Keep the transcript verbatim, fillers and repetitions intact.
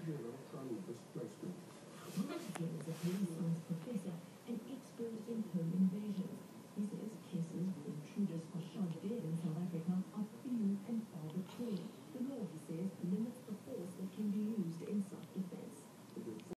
Martin is a police science professor and expert in home invasions. He says